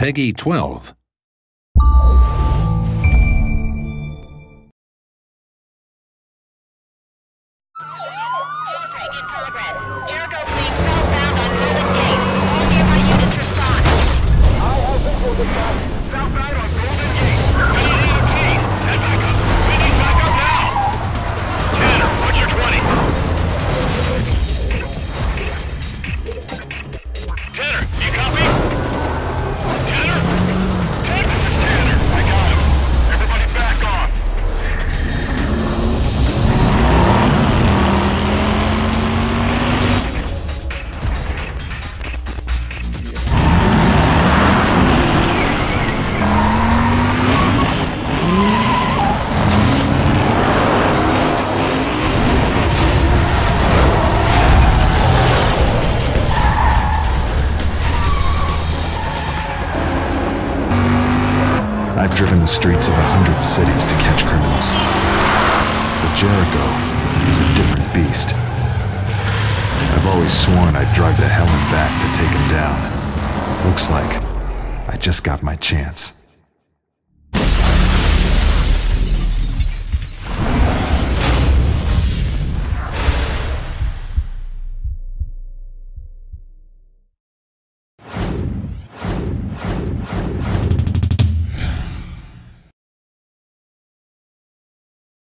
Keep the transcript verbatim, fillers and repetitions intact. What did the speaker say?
Peggy twelve. Jailbreak in progress. Jericho fleeing southbound on Golden Gate. All nearby units respond. I have visual dispatch. Southbound on Golden Gate. E M Ts. Head back up. We need backup now. Tanner, what's your twenty? Tanner, you copy? Tanner? Tanner, this is Tanner. I got him. Everybody back off. I've driven the streets of a hundred cities to catch criminals. But Jericho is a different beast. I've always sworn I'd drive to hell and back to take him down. Looks like I just got my chance.